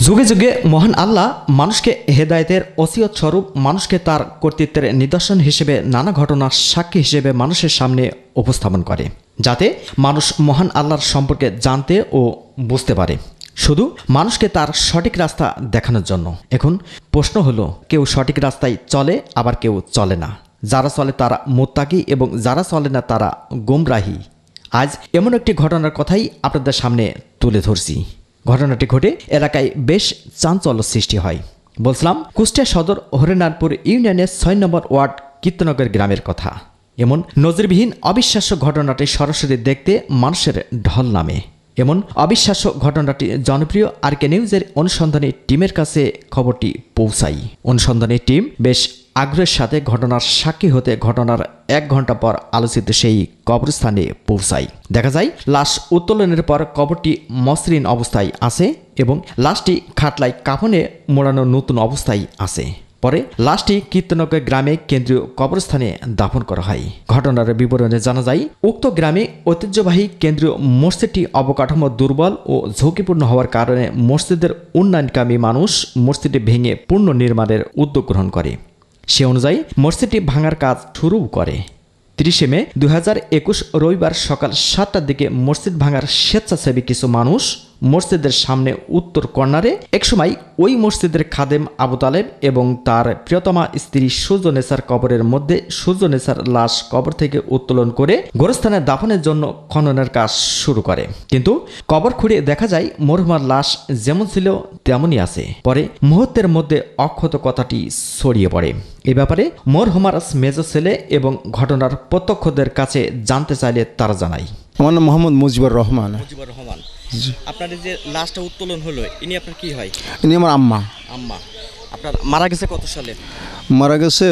যুগে যুগে মহান আল্লাহ মানুষকে হেদায়েতের ওসিয়ত স্বরূপ মানুষকে তার কর্তৃত্বের নিদর্শন হিসেবে নানা ঘটনার সাক্ষী হিসেবে মানুষের সামনে উপস্থাপন করে, যাতে মানুষ মহান আল্লাহর সম্পর্কে জানতে ও বুঝতে পারে, শুধু মানুষকে তার সঠিক রাস্তা দেখানোর জন্য। এখন প্রশ্ন হলো, কেউ সঠিক রাস্তায় চলে, আবার কেউ চলে না। যারা চলে তারা মুত্তাকি এবং যারা চলে না তারা গোমরাহী। আজ এমন একটি ঘটনার কথাই আপনাদের সামনে তুলে ধরছি। ঘটনাটি ঘটে এলাকায় বেশ চাঞ্চল্য সৃষ্টি হয়। বলছিলাম কুষ্টিয়া সদর হরিনারপুর ইউনিয়নের ৬ নম্বর ওয়ার্ড কীর্তনগর গ্রামের কথা। এমন নজিরবিহীন অবিশ্বাস্য ঘটনাটি সরাসরি দেখতে মানুষের ঢল নামে। এমন অবিশ্বাস্য ঘটনাটি জনপ্রিয় আরকে নিউজের অনুসন্ধানী টিমের কাছে খবরটি পৌঁছায়। অনুসন্ধানী টিম বেশ আগ্রহের সাথে ঘটনার সাক্ষী হতে ঘটনার ১ ঘন্টা পর আলোচিত সেই কবরস্থানে পৌঁছায়। দেখা যায় লাশ উত্তোলনের পর কবরটি মসৃণ অবস্থায় আছে এবং লাশটি খাটলায় কাফনে মোড়ানো নতুন অবস্থায় আছে। পরে লাশটি কীর্তনগর গ্রামে কেন্দ্রীয় কবরস্থানে দাফন করা হয়। ঘটনার বিবরণে জানা যায়, উক্ত গ্রামে ঐতিহ্যবাহী কেন্দ্রীয় মসজিদটি অবকাঠামো দুর্বল ও ঝুঁকিপূর্ণ হওয়ার কারণে মসজিদের উন্নয়নকামী মানুষ মসজিদটি ভেঙে পুনর্নির্মাণের উদ্যোগ গ্রহণ করে। সে অনুযায়ী মসজিদটি ভাঙার কাজ শুরু করে। ৩০ মে ২০২১ রবিবার সকাল ৭টার দিকে মসজিদ ভাঙার স্বেচ্ছাসেবী কিছু মানুষ মসজিদের সামনে উত্তর কর্নারে একসময় ওই মসজিদের খাদেম আবু তালেব এবং তার প্রিয়তমা স্ত্রী সুজনেসার কবরের মধ্যে সুজনেসার লাশ কবর থেকে উত্তোলন করে গোরস্থানে দাফনের জন্য খননের কাজ শুরু করে। কিন্তু কবর খুঁড়ে দেখা যায় মরহুমার লাশ যেমন ছিল তেমনই আছে। পরে মুহূর্তের মধ্যে অক্ষত কথাটি ছড়িয়ে পড়ে। এ ব্যাপারে মরহুমার মেজ ছেলে এবং ঘটনার প্রত্যক্ষদের কাছে জানতে চাইলে তারা জানায়, আমার নাম মোহাম্মদ মুজিবুর রহমান। আপনার যে লাশটা উত্তোলন হলো, ইনি আপনার কি হয়? ইনি আমার আম্মা। আম্মা। আপনার মারা গেছে কত সালে? মারা গেছে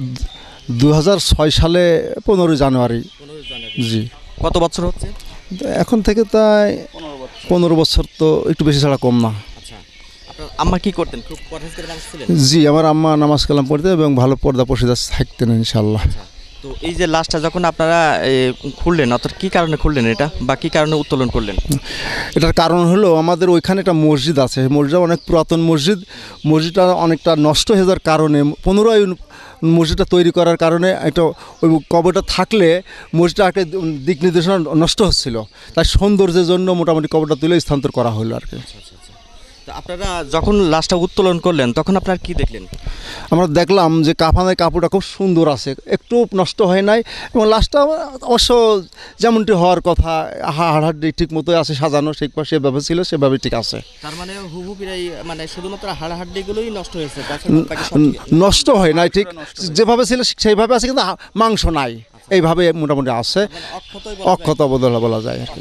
২০০৬ সালে ১৫ জানুয়ারি। জি। কত বছর হচ্ছে? এখন থেকে তাই ১৫ বছর, তো একটু বেশি ছাড়া কম না। আচ্ছা, আপনার আম্মা কি করতেন? খুব পরহেজগার মানুষ ছিলেন? জি, আমার আম্মা নামাজ কালাম পড়তেন এবং ভালো পর্দা পশিদা থাকতেন ইনশাআল্লাহ। তো এই যে লাশটা যখন আপনারা খুললেন, অর্থাৎ কী কারণে খুললেন এটা, বা কী কারণে উত্তোলন করলেন? এটার কারণ হলো, আমাদের ওইখানে একটা মসজিদ আছে। মসজিদটা অনেক পুরাতন মসজিদ। মসজিদটা অনেকটা নষ্ট হয়ে যাওয়ার কারণে পুনরায় মসজিদটা তৈরি করার কারণে একটা ওই কবরটা থাকলে মসজিদটা একটা দিক নির্দেশনা নষ্ট হচ্ছিল। তাই সৌন্দর্যের জন্য মোটামুটি কবরটা তুলে স্থানান্তর করা হলো আর কি। আপনারা যখন লাশটা উত্তোলন করলেন তখন আপনারা কি দেখলেন? আমরা দেখলাম যে কাফনের কাপড়টা খুব সুন্দর আছে, একটু নষ্ট হয় নাই, এবং লাশটা অবশ্য যেমনটি হওয়ার কথা, হাড়হাড্ডি ঠিক মতোই আছে, সাজানো সেভাবে ছিল, সেভাবে ঠিক আছে। তার মানে হুবহু প্রায় মানে শুধুমাত্র হাড়হাড্ডিগুলোই নষ্ট হয়েছে, নষ্ট হয় নাই, ঠিক যেভাবে ছিল সেইভাবে আছে, কিন্তু মাংস নাই, এইভাবে মোটামুটি আছে, অক্ষত বদল বলা যায় আর কি।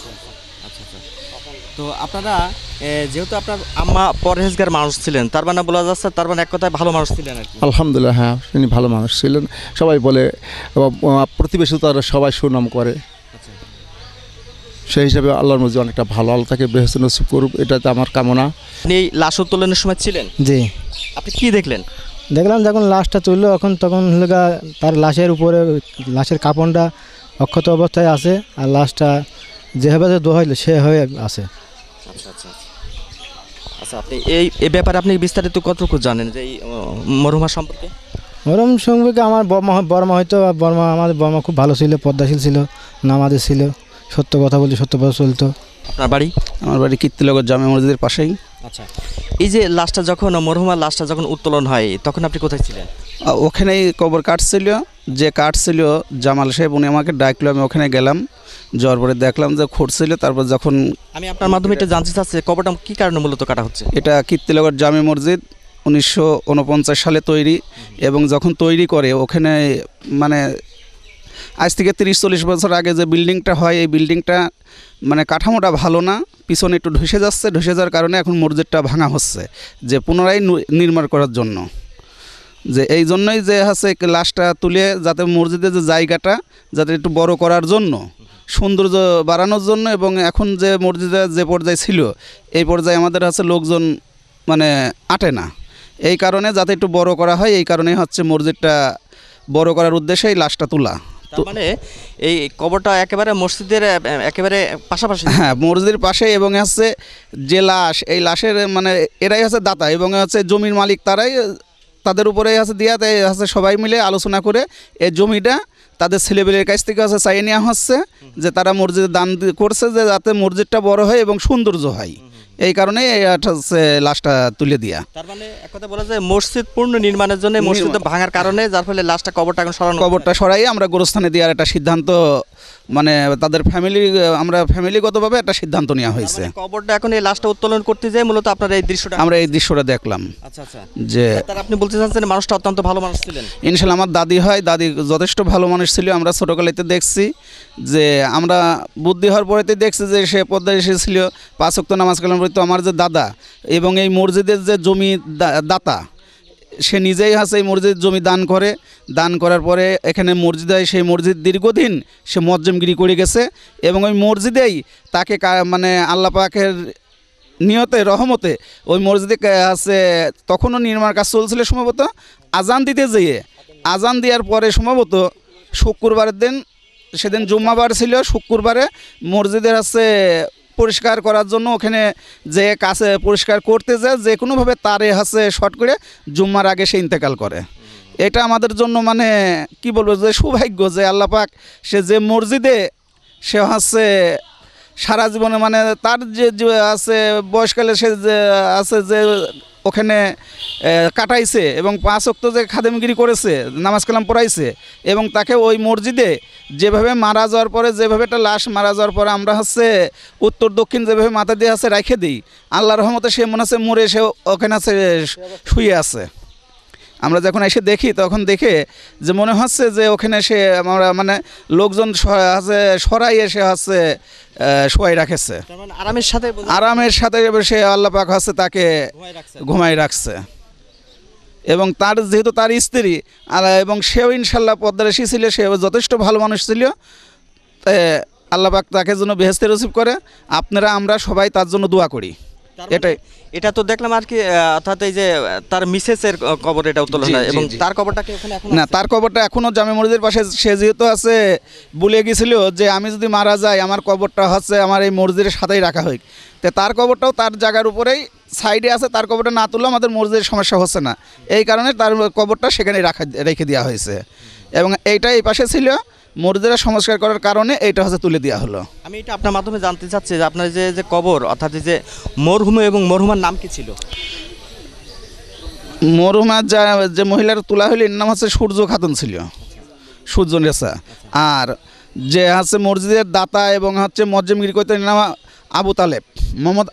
তো আপনারা যেহেতু আপনার আম্মা পরহেজগার মানুষ ছিলেন, তার মানে বলা যাচ্ছে তার মানে এক কথায় ভালো মানুষ ছিলেন আর কি। আলহামদুলিল্লাহ, হ্যাঁ, তিনি ভালো মানুষ ছিলেন, সবাই বলে, প্রতিবেশী তারা সবাই সুনাম করে। সেই হিসাবে আল্লাহর মধ্যে অনেকটা ভালো, আল্লাহ তাকে বেহেশত নসিব করুক, এটাতে আমার কামনা। আপনি এই লাশ উত্তোলনের সময় ছিলেন? জি। আপনি কি দেখলেন? দেখলাম যখন লাশটা তুললো তখন হলো তার লাশের উপরে লাশের কাপড়টা অক্ষত অবস্থায় আছে, আর লাশটা যেভাবে দোয়া হইলো সে হয়ে আছে। আচ্ছা আচ্ছা আচ্ছা, আপনি এই ব্যাপারে আপনি বিস্তারিত কতটুকু জানেন যে এই মরহুমা সম্পর্কে? মরহুম সম্পর্কে আমার বর্মা হয়তো, আমাদের বর্মা খুব ভালো ছিল, পদ্মাশীল ছিল, নামাজে ছিল, সত্য কথা বলি, সত্য কথা চলতো। আপনার বাড়ি? আমার বাড়ি কীর্তিনগর জামে মসজিদের পাশেই। আচ্ছা, এই যে লাশটা যখন মরহুমার লাশটা যখন উত্তোলন হয় তখন আপনি কোথায় ছিলেন? ওখানেই কবর কাটছিল, যে কাটছিল জামাল সাহেব, উনি আমাকে ডাকলো, আমি ওখানে গেলাম, যাওয়ার পরে দেখলাম যে খুঁড়ছিল। তারপর যখন আমি আপনার মাধ্যমে এটা জানতে চাচ্ছি, কবরটা কী কারণে মূলত কাটা হচ্ছে? এটা কীর্তিনগর জামে মসজিদ 1949 সালে তৈরি, এবং যখন তৈরি করে ওখানে মানে আজ থেকে 30-40 বছর আগে যে বিল্ডিংটা হয়, এই বিল্ডিংটা মানে কাঠামোটা ভালো না, পিছনে একটু ধসে যাওয়ার কারণে এখন মসজিদটা ভাঙা হচ্ছে, যে পুনরায় নির্মাণ করার জন্য। যে এই জন্যই যে হচ্ছে লাশটা তুলে যাতে মসজিদের যে জায়গাটা যাতে একটু বড় করার জন্য, সৌন্দর্য বাড়ানোর জন্য, এবং এখন যে মসজিদে যে পর্যায়ে ছিল এই পর্যায়ে আমাদের হচ্ছে লোকজন মানে আটে না, এই কারণে যাতে একটু বড় করা হয়, এই কারণেই হচ্ছে মসজিদটা বড় করার উদ্দেশ্যে এই লাশটা তোলা। তার মানে এই কবরটা একেবারে মসজিদের একেবারে পাশাপাশি। হ্যাঁ, মসজিদের পাশে, এবং হচ্ছে যে লাশ, এই লাশের মানে এরাই হচ্ছে দাতা, এবং হচ্ছে জমির মালিক তারাই, তাদের উপরেই হচ্ছে দিয়া, তাই হচ্ছে সবাই মিলে আলোচনা করে এই জমিটা তাদের ছেলেবেলের কাছ থেকে হচ্ছে চাইয়ে নেওয়া হচ্ছে, যে তারা মসজিদে দান করছে, যে যাতে মসজিদটা বড় হয় এবং সৌন্দর্য হয়, এই কারণে এটা হচ্ছে লাশটা তুলে দিয়া। তার মানে এক কথা বলা যায় মসজিদ পূর্ণ নির্মাণের জন্য, মসজিদ ভাঙার কারণে, যার ফলে লাশটা কবরটা এখন সরানো, কবরটা সরাই আমরা গোরস্থানে দেওয়ার একটা সিদ্ধান্ত, মানে তাদের আমরা ফ্যামিলিগতভাবে একটা সিদ্ধান্ত নেওয়া হয়েছে। কবরটা এখন এই লাশটা উত্তোলন করতে যায় মূলত আপনারা এই দৃশ্যটা, আমরা এই দৃশ্যটা দেখলাম। আচ্ছা আচ্ছা, যে তার আপনি বলতে চাচ্ছেন মানুষটা অত্যন্ত ভালো মানুষ ছিলেন? ইনশাল্লাহ আমার দাদি হয়, দাদি যথেষ্ট ভালো মানুষ ছিল। আমরা ছোটোকালেতে দেখছি, যে আমরা বুদ্ধি হওয়ার পরেতে দেখছি যে সে পদ্মায় এসেছিল, 5 ওয়াক্ত নামাজ কালাম পড়তো। আমার যে দাদা এবং এই মসজিদের যে জমি দাতা, সে নিজেই আছে এই মসজিদ জমি দান করার পরে এখানে মসজিদে, সেই মসজিদ দীর্ঘদিন সে মজ্জমগিরি করে গেছে, এবং ওই মসজিদেই তাকে মানে আল্লাহ পাকের নিয়তে রহমতে ওই মসজিদে আছে, তখনও নির্মাণ কাজ চলছিল সম্ভবত। আজান দিতে যেয়ে, আজান দেওয়ার পরে সম্ভবত শুক্রবারের দিন, সেদিন জুম্মাবার ছিল, শুক্রবারে মসজিদের আছে পরিষ্কার করার জন্য ওখানে যে কাছে পরিষ্কার করতে যায়, যে কোনোভাবে তারে হচ্ছে শর্ট করে জুম্মার আগে সে ইন্তেকাল করে। এটা আমাদের জন্য মানে কি বলবো, যে সৌভাগ্য, যে আল্লাহ পাক সে যে মসজিদে সে হচ্ছে সারা জীবনে, মানে তার যে আছে বয়সকালে সে যে আছে, যে ওখানে কাটাইছে, এবং 5 ওয়াক্ত যে খাদেমগিরি করেছে, নামাজ কালাম পড়াইছে, এবং তাকে ওই মসজিদে যেভাবে মারা যাওয়ার পরে, যেভাবে একটা লাশ মারা যাওয়ার পরে আমরা হচ্ছে উত্তর দক্ষিণ যেভাবে মাথা দিয়ে আছে রেখে দিই, আল্লাহর রহমতে সে মনে হচ্ছে মরে সে ওখানে আছে শুয়ে আছে। আমরা যখন এসে দেখি তখন দেখে যে মনে হচ্ছে যে ওখানে সে আমরা মানে লোকজন আছে সরাই এসে হচ্ছে শোয়াই রাখেছে, আরামের সাথে সে আল্লাহ পাক হচ্ছে তাকে ঘুমাই রাখছে। এবং তার যেহেতু তার স্ত্রী এবং সেও ইনশাল্লাহ পদ্মার এসেছিল, সে যথেষ্ট ভালো মানুষ ছিল, আল্লাহ পাক তাকে জন্য বেহেশতে নসিব করে। আপনারা আমরা সবাই তার জন্য দোয়া করি। এটাই, এটা তো দেখলাম আর কি, অর্থাৎ এই যে তার মিসেসের কবর এটা উত্তোলন হয়, এবং তার কবরটা কি ওখানে এখন? না, তার কবরটা এখনও জামে মসজিদের পাশে। সে যেহেতু আছে বলে গেছিল যে আমি যদি মারা যাই, আমার কবরটা হচ্ছে আমার এই মসজিদের সাথেই রাখা হয়, তো তার কবরটাও তার জায়গার উপরেই সাইডে আছে। তার কবরটা না তুললে আমাদের মসজিদের সমস্যা হচ্ছে না, এই কারণে তার কবরটা সেখানে রেখে দেওয়া হয়েছে। এবং এইটা এই পাশে ছিল, মসজিদের সংস্কার করার কারণে এইটা হচ্ছে তুলে দেওয়া হলো। আমি এটা আপনার মাধ্যমে জানতে চাচ্ছি যে আপনার যে কবর, অর্থাৎ যে মরহুম এবং মরহুমার নাম কি ছিল? মরহুমার যে মহিলার তোলা হলো এর নাম হচ্ছে সূর্য খাতুন ছিল, সূর্য নেশা। আর যে হচ্ছে মসজিদের দাতা এবং হচ্ছে মজ্জমগিরি করতে নাম আবু তালেব, মোহাম্মদ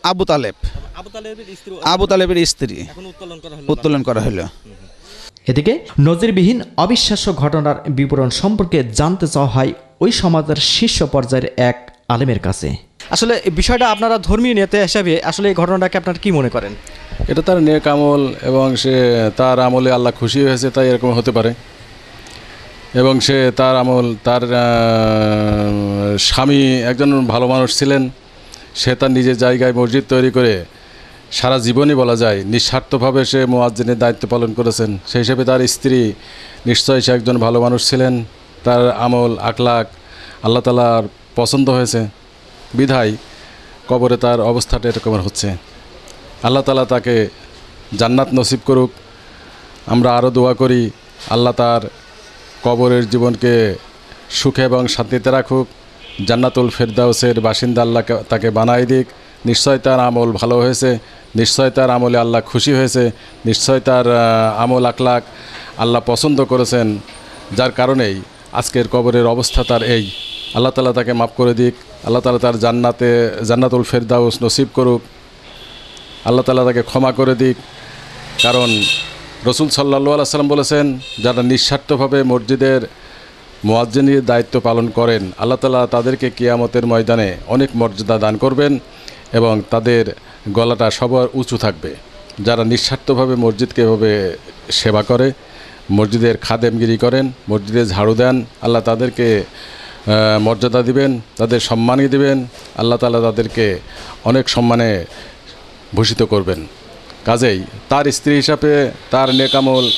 আবু তালেবের স্ত্রী উত্তোলন করা হলো। এদিকে নজিরবিহীন অবিশ্বাস্য ঘটনার বিবরণ সম্পর্কে জানতে চাওয়া হয় ওই সমাজের শীর্ষ পর্যায়ের এক আলেমের কাছে। আসলে এই বিষয়টা আপনারা ধর্মীয় নেতা হিসাবে আসলে এই ঘটনাটাকে আপনারা কি মনে করেন? এটা তার নেক আমল, এবং সে তার আমলে আল্লাহ খুশি হয়েছে, তাই এরকম হতে পারে। এবং সে তার আমল, তার স্বামী একজন ভালো মানুষ ছিলেন, সে তার নিজের জায়গায় মসজিদ তৈরি করে সারা জীবনই বলা যায় নিঃস্বার্থভাবে সে মুয়াজ্জিনের দায়িত্ব পালন করেছেন। সেই হিসেবে তার স্ত্রী নিশ্চয়ই সে একজন ভালো মানুষ ছিলেন, তার আমল আখলাক আল্লাহ তাআলার পছন্দ হয়েছে, বিধায় কবরে তার অবস্থাটা এরকম হচ্ছে। আল্লাহ তাআলা তাকে জান্নাত নসিব করুক। আমরা আরও দোয়া করি আল্লাহ তার কবরের জীবনকে সুখে এবং শান্তিতে রাখুক, জান্নাতুল ফেরদাউসের বাসিন্দা আল্লাহ তাকে বানাই দিক। নিশ্চয় তার আমল ভালো হয়েছে, নিশ্চয় তার আমলে আল্লাহ খুশি হয়েছে, নিশ্চয় তার আমল আখলাক আল্লাহ পছন্দ করেছেন, যার কারণেই আজকের কবরের অবস্থা তার এই। আল্লাহ তাআলা তাকে মাফ করে দিক, আল্লাহ তাআলা তার জান্নাতুল ফেরদাউস নসিব করুক, আল্লাহ তাআলা তাকে ক্ষমা করে দিক। কারণ রসুল সাল্লাল্লাহু আলাইহি ওয়াসাল্লাম বলেছেন, যারা নিঃস্বার্থভাবে মসজিদের মুয়াজ্জিনের দায়িত্ব পালন করেন, আল্লাহ তাআলা তাদেরকে কিয়ামতের ময়দানে অনেক মর্যাদা দান করবেন এবং তাদের গলাটা সবার উঁচু থাকবে। যারা নিঃস্বার্থভাবে মসজিদকে এভাবে সেবা করে, মসজিদের খাদেমগিরি করেন, মসজিদে ঝাড়ু দেন, আল্লাহ তাদেরকে মর্যাদা দিবেন, তাদের সম্মানই দিবেন, আল্লাহ তাআলা তাদেরকে অনেক সম্মানে ভূষিত করবেন। কাজেই তার স্ত্রী হিসাবে তার নেক আমল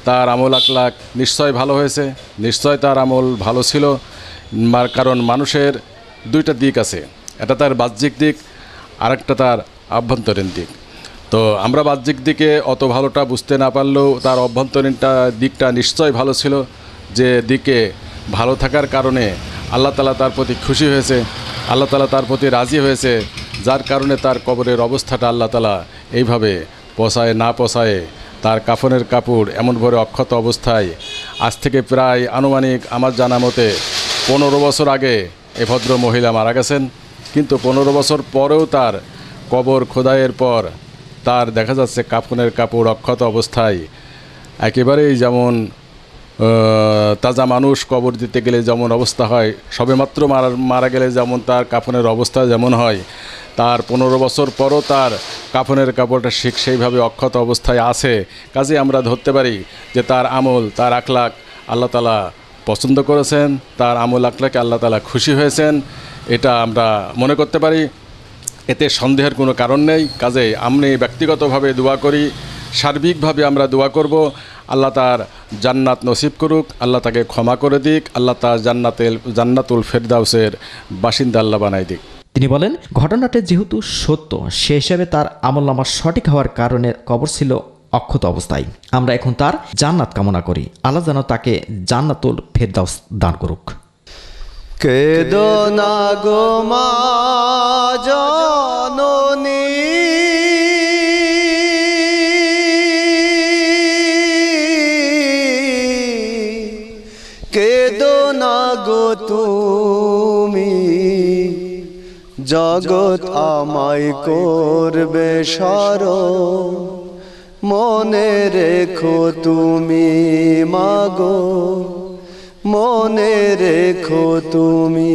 তার আমল আখলাক নিশ্চয় ভালো হয়েছে, নিশ্চয় তার আমল ভালো ছিল। কারণ মানুষের দুইটা দিক আছে, একটা তার বাহ্যিক দিক, আরেকটা তার আভ্যন্তরীণ দিক। তো আমরা বাহ্যিক দিকে অত ভালোটা বুঝতে না পারলেও তার অভ্যন্তরীণটা দিকটা নিশ্চয় ভালো ছিল, যে দিকে ভালো থাকার কারণে আল্লাহ তাআলা তার প্রতি খুশি হয়েছে, আল্লাহ তাআলা তার প্রতি রাজি হয়েছে, যার কারণে তার কবরের অবস্থাটা আল্লাহ তাআলা এইভাবে পোষায় তার কাফনের কাপড় এমনভাবে অক্ষত অবস্থায় আজ থেকে প্রায় আনুমানিক আমার জানা মতে 15 বছর আগে এ ভদ্র মহিলা মারা গেছেন। কিন্তু 15 বছর পরেও তার কবর খোদাইয়ের পর তার দেখা যাচ্ছে কাফনের কাপড় অক্ষত অবস্থায়, একেবারেই যেমন তাজা মানুষ কবর দিতে গেলে যেমন অবস্থা হয়, সবেমাত্র মারা গেলে যেমন তার কাফনের অবস্থা যেমন হয়, তার 15 বছর পরও তার কাফনের কাপড়টা ঠিক সেইভাবে অক্ষত অবস্থায় আছে। কাজে আমরা ধরতে পারি যে তার আমল, তার আখলাক আল্লাহ তাআলা পছন্দ করেছেন, তার আমল আখলাকে আল্লাহ তাআলা খুশি হয়েছেন, এটা আমরা মনে করতে পারি। এতে সন্দেহের কোনো কারণ নেই। কাজে আমি ব্যক্তিগতভাবে দোয়া করি, সার্বিকভাবে আমরা দোয়া করব, আল্লাহ তার জান্নাত নসিব করুক, আল্লাহ তাকে ক্ষমা করে দিক, আল্লাহ তার জান্নাতুল ফেরদাউসের বাসিন্দা আল্লাহ বানাই দিক। তিনি বলেন, ঘটনাটি যেহেতু সত্য, সে হিসাবে তার আমলনামা সঠিক হওয়ার কারণে কবর ছিল অক্ষত অবস্থায়। আমরা এখন তার জান্নাত কামনা করি, আল্লাহ যেন তাকে জান্নাতুল ফেরদাউস দান করুক। কেদো না গো মা জননী, কেদো না গো তুমি, জগৎ আমায় করবে স্মরণ, মনে রেখো তুমি মাগো, মনে রেখো তুমি।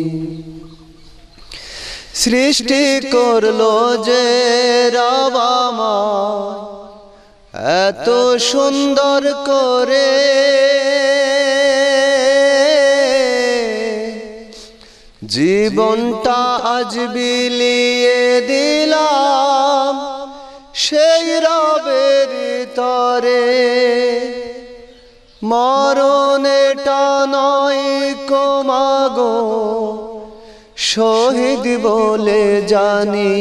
সৃষ্টি করলো যে রব আমায় এত সুন্দর করে, জীবনটা আজ বিলিয়ে দিলাম সেই রবের তরে। মরণেটা নয় কো মাগো, শহীদ বলে জানি,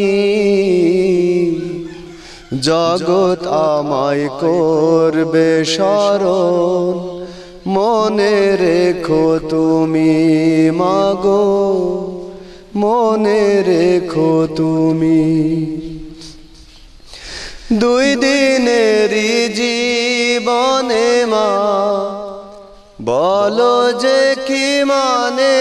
জগৎ আমায় করবে স্মরণ, মনে রেখো তুমি মাগো, মনে রেখো তুমি। দুই দিনেরই জীবনে মা বলো যে কি মানে,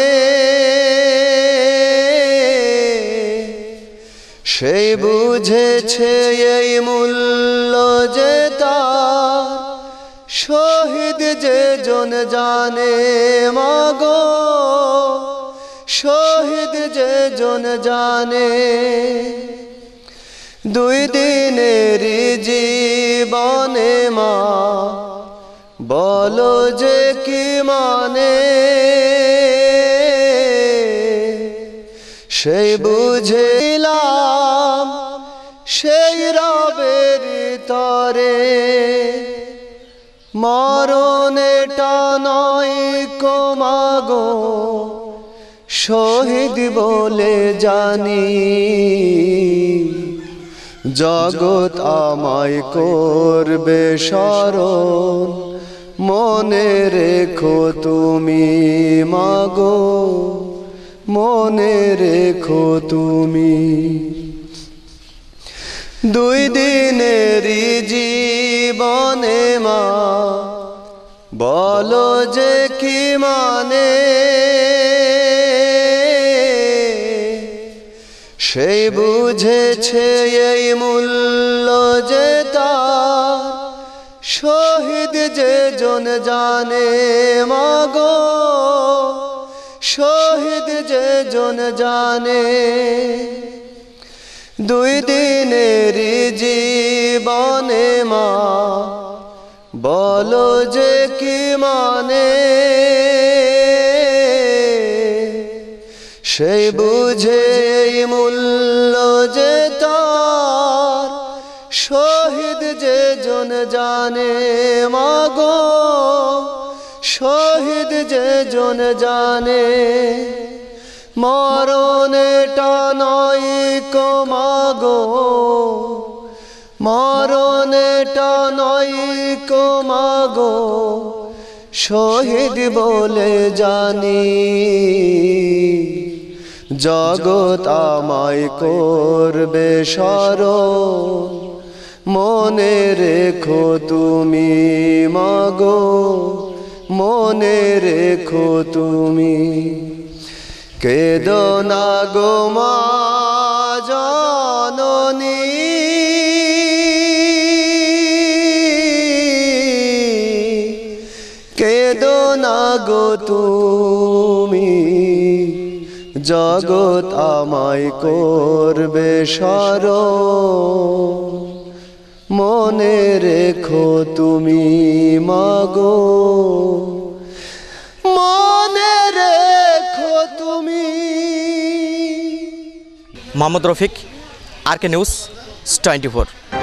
সেই বুঝেছে এই মূল্য যে তার, শহীদ যে জন জানে মাগো, শহীদ যে জন জানে। দুই দিনেরই জীবনে মা বলো যে কি মানে, সেই বুঝিলাম সেই রবের তরে। মরণেটা নয় কো মাগো, শহীদ বলে জানি, জগৎ আমায় করবে স্মরণ, মনে রেখো তুমি মাগো, মনে রেখো তুমি। দুই দিনেরই জীবনে মা বলো যে কি মানে, সেই বুঝেছে এই মূল্য যে তার, শহীদ যে জন জানে মাগো, শহীদ যে জন জানে। দুই দিনেরই জীবনে মা বলো যে কি মানে, সেই বুঝে মূল্য যে তার, শহীদ যে জন জানে মাগো শহীদ যে জন জানে মরণেটা নয় কো মাগো মরণেটা নয় কো মাগো শহীদ বলে জানি জগৎ আমায় করবে স্মরণ মনে রেখো তুমি মাগো মনে রেখো তুমি কেদো না গো মা জননী কেদো না গো তুমি জগৎ আমায় করবে স্মরণ মনে রেখো তুমি মাগো মনে রেখো তুমি। Mohammad Rafiq, RK news 24।